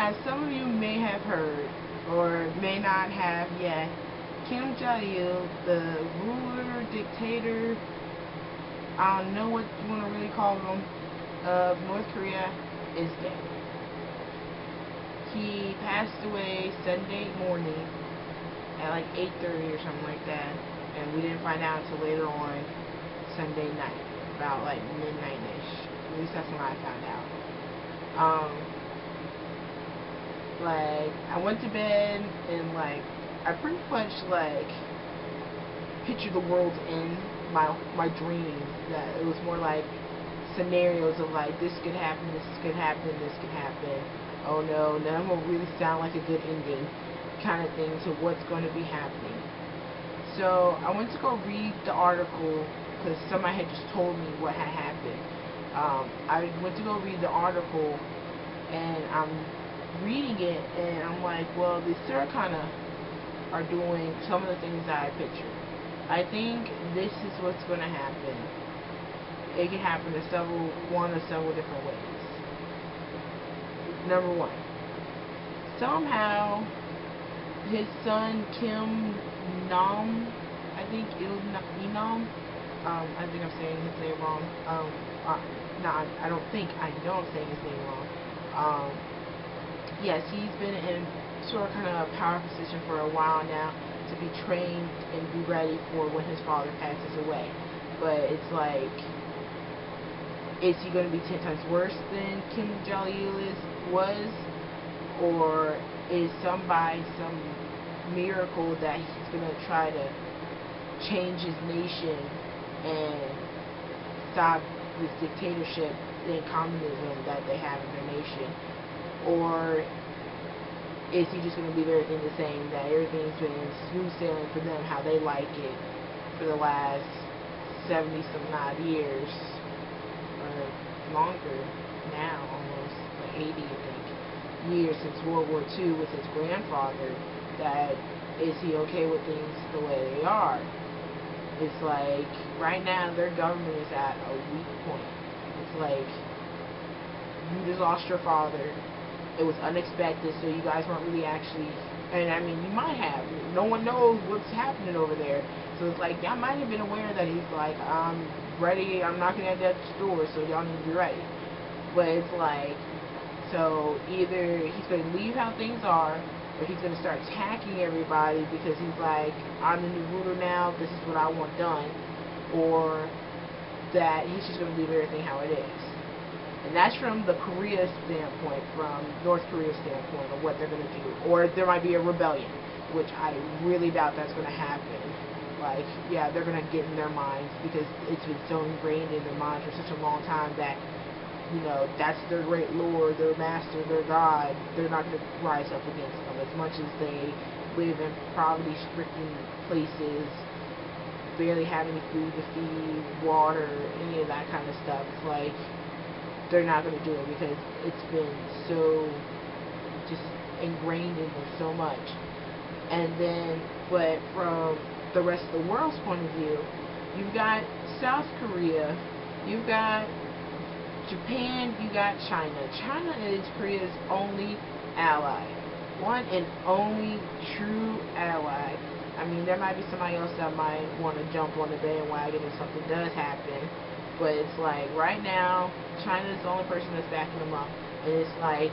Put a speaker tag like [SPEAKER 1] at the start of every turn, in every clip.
[SPEAKER 1] as some of you may have heard, or may not have yet, Kim Jong-il, the ruler, dictator, I don't know what you want to really call him, of North Korea, is dead. He passed away Sunday morning at like 8:30 or something like that, and we didn't find out until later on Sunday night, about like midnight-ish. At least that's when I found out. Like, I went to bed and like I pretty much like pictured the world's end, my dreams. That it was more like scenarios of like, this could happen, this could happen, this could happen. Oh no, none will really sound like a good ending kind of thing to what's going to be happening. So I went to go read the article because somebody had just told me what had happened. I went to go read the article and I'm reading it and I'm like, well, they still kind of are doing some of the things that I pictured. I think this is what's going to happen. It can happen in one or several different ways. Number one, somehow his son Kim Nam, I think Enam, I think I'm saying his name wrong. No, I don't think, I know I'm saying his name wrong. Yes, he's been in sort of kind of a power position for a while now to be trained and be ready for when his father passes away. But it's like, is he going to be 10 times worse than Kim Jong-il was? Or is some miracle that he's going to try to change his nation and stop this dictatorship and communism that they have in their nation? Or is he just going to leave everything the same, that everything's been smooth sailing for them, how they like it for the last 70-some odd years, or longer now, almost like 80, I think, years since World War II with his grandfather, that is he okay with things the way they are? It's like, right now, their government is at a weak point. It's like, you just lost your father. It was unexpected, so you guys weren't really actually, and I mean, you might have. No one knows what's happening over there. So it's like, y'all might have been aware that he's like, I'm ready, I'm knocking at that door, so y'all need to be ready. But it's like, so either he's going to leave how things are, or he's going to start attacking everybody because he's like, I'm the new ruler now, this is what I want done, or that he's just going to leave everything how it is. And that's from the Korea standpoint, from North Korea's standpoint of what they're going to do. Or there might be a rebellion, which I really doubt that's going to happen. Like, yeah, they're going to get in their minds because it's been so ingrained in their minds for such a long time that, you know, that's their great lord, their master, their god. They're not going to rise up against them as much as they live in poverty-stricken places, barely have any food to feed, water, any of that kind of stuff. It's like, they're not going to do it because it's been so just ingrained in them so much. And then, but from the rest of the world's point of view, you've got South Korea, you've got Japan, you got China. China is Korea's only ally. One and only true ally. I mean, there might be somebody else that might want to jump on the bandwagon if something does happen. But it's like, right now, China is the only person that's backing them up. And it's like,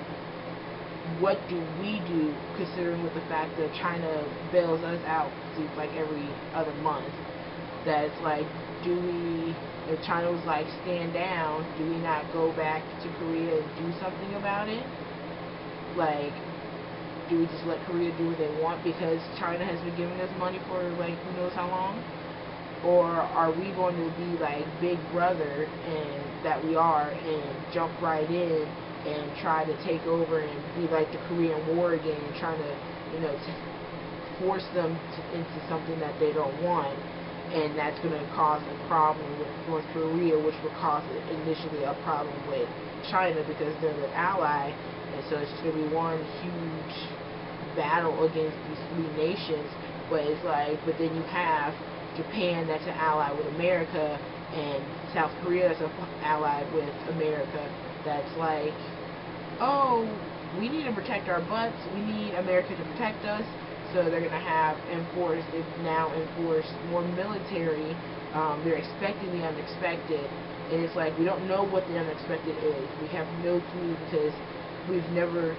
[SPEAKER 1] what do we do, considering with the fact that China bails us out like every other month? That it's like, do we, if China was like, stand down, do we not go back to Korea and do something about it? Like, do we just let Korea do what they want because China has been giving us money for like who knows how long? Or are we going to be like Big Brother, and that we are, and jump right in and try to take over and be like the Korean War again, and trying to, you know, to force them into something that they don't want, and that's going to cause a problem with North Korea, which will cause initially a problem with China because they're their ally, and so it's just going to be one huge battle against these three nations. But it's like, but then you have Japan that's an ally with America, and South Korea that's an ally with America. That's like, oh, we need to protect our butts. We need America to protect us. So they're going to have enforced more military. They're expecting the unexpected. And it's like, we don't know what the unexpected is. We have no clue because we've never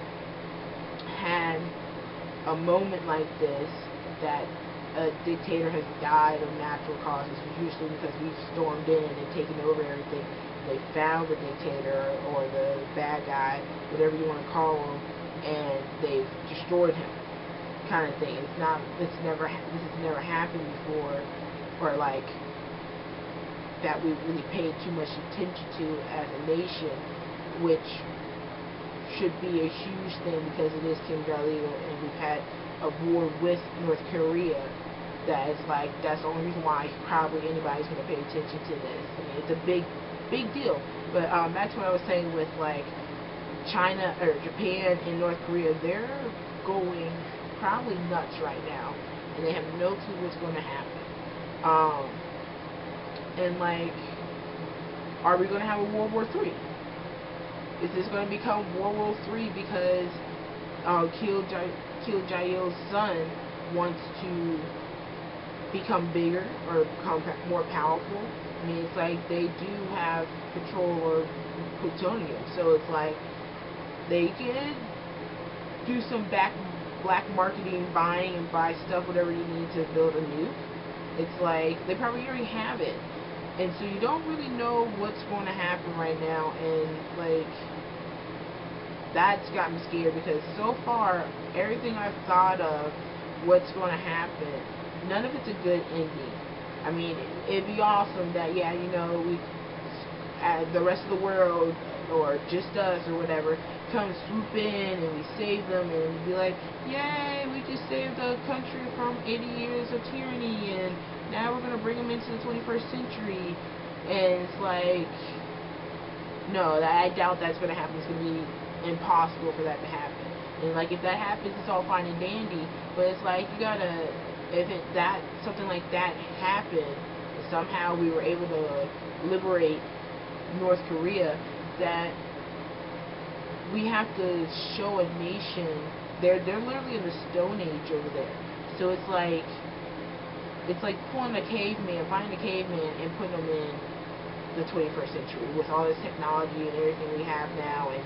[SPEAKER 1] had a moment like this that a dictator has died of natural causes. It's usually because we've stormed in and taken over everything. They found the dictator or the bad guy, whatever you want to call him, and they've destroyed him, kind of thing. This has never happened before, or like that we really paid too much attention to as a nation, which should be a huge thing because it is Kim Jong-il, and we've had a war with North Korea. That's the only reason why probably anybody's going to pay attention to this. I mean, it's a big deal. But back to what I was saying with like China or Japan and North Korea, they're going probably nuts right now, and they have no clue what's going to happen. And like, are we going to have a World War III? Is this going to become World War III because Kim Jong-il's son wants to become bigger or become more powerful? I mean, it's like they do have control of plutonium, so it's like they can do some black marketing, buying and buy stuff, whatever you need to build a nuke. It's like they probably already have it, and so you don't really know what's going to happen right now, and like that's got me scared because so far everything I've thought of what's going to happen, none of it's a good ending. I mean, it'd be awesome that, yeah, you know, the rest of the world, or just us, or whatever, come swoop in and we save them and be like, yay, we just saved the country from 80 years of tyranny, and now we're going to bring them into the 21st century. And it's like, no, I doubt that's going to happen. It's going to be impossible for that to happen. And like, if that happens, it's all fine and dandy, but it's like, you gotta, if something like that happened, and somehow we were able to liberate North Korea, that we have to show a nation, they're literally in the Stone Age over there. So it's like pulling a caveman, finding a caveman and putting them in the 21st century with all this technology and everything we have now, and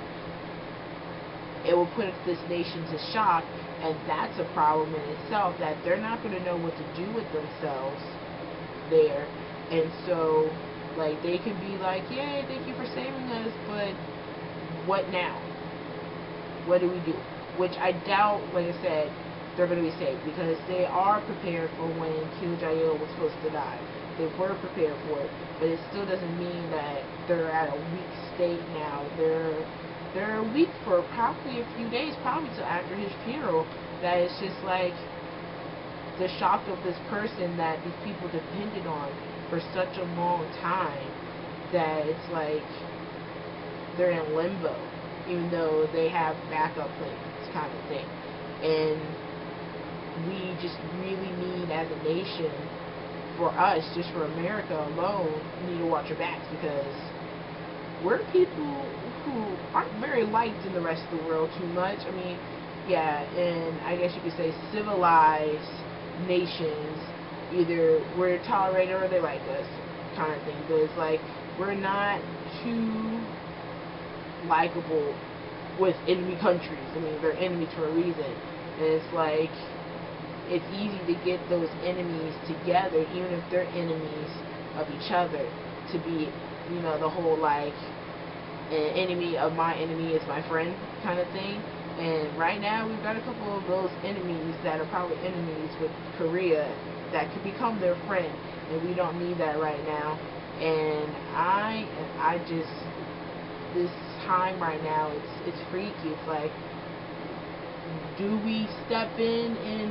[SPEAKER 1] it will put this nation to shock, and that's a problem in itself, that they're not going to know what to do with themselves there. And so, like, they can be like, yay, thank you for saving us, but what now? What do we do? Which I doubt, like I said, they're going to be saved, because they are prepared for when Kim Jong-il was supposed to die. They were prepared for it, but it still doesn't mean that they're at a weak state now. They're weak for probably a few days, probably till after his funeral, that it's just like the shock of this person that these people depended on for such a long time, that it's like they're in limbo, even though they have backup plans, kind of thing. And we just really need, as a nation, for us, just for America alone, we need to watch our backs, because we're people who aren't very liked in the rest of the world too much. I mean, yeah, and I guess you could say civilized nations, either we're tolerated or they like us, kind of thing. But it's like, we're not too likable with enemy countries. I mean, they're enemies for a reason. And it's like, it's easy to get those enemies together, even if they're enemies of each other, to be, you know, the whole like, an enemy of my enemy is my friend kind of thing. And right now we've got a couple of those enemies that are probably enemies with Korea that could become their friend, and we don't need that right now. And I just, this time right now, it's freaky. It's like, do we step in and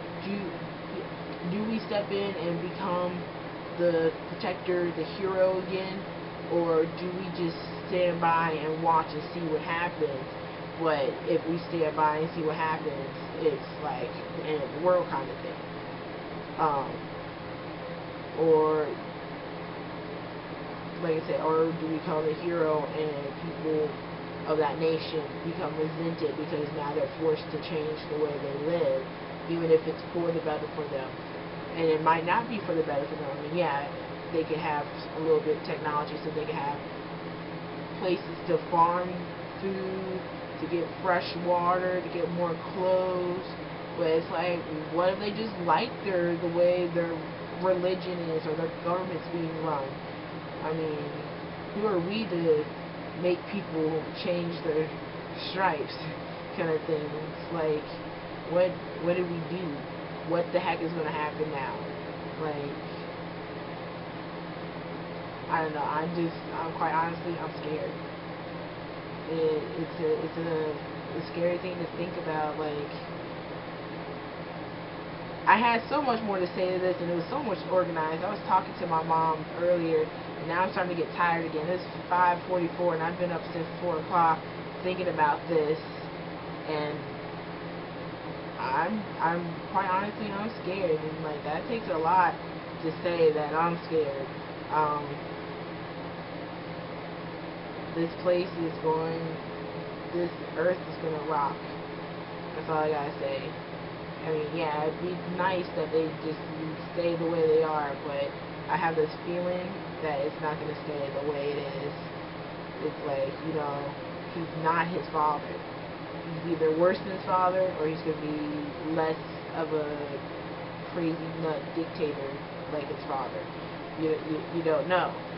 [SPEAKER 1] do we step in and become the protector, the hero again, or do we just stand by and watch and see what happens? But if we stand by and see what happens, it's like the end of the world kind of thing. Or, like I said, or do we become the hero and people of that nation become resented because now they're forced to change the way they live, even if it's for the better for them. And it might not be for the better for them. I mean, yeah, they could have a little bit of technology so they can have places to farm food, to get fresh water, to get more clothes. But it's like, what if they just like the way their religion is or their government's being run? I mean, who are we to make people change their stripes, kind of thing? It's like, what did we do? What the heck is going to happen now? Like, I don't know. I'm quite honestly, I'm scared. It's a scary thing to think about. Like, I had so much more to say to this, and it was so much organized. I was talking to my mom earlier, and now I'm starting to get tired again. It's 5:44, and I've been up since 4 o'clock thinking about this, and I'm quite honestly, I'm scared, and like, that takes a lot to say that I'm scared. This place is going, this earth is gonna rock. That's all I gotta say. I mean, yeah, it'd be nice that they just stay the way they are, but I have this feeling that it's not gonna stay the way it is. It's like, you know, he's not his father. He's either worse than his father, or he's going to be less of a crazy nut dictator like his father. You don't know.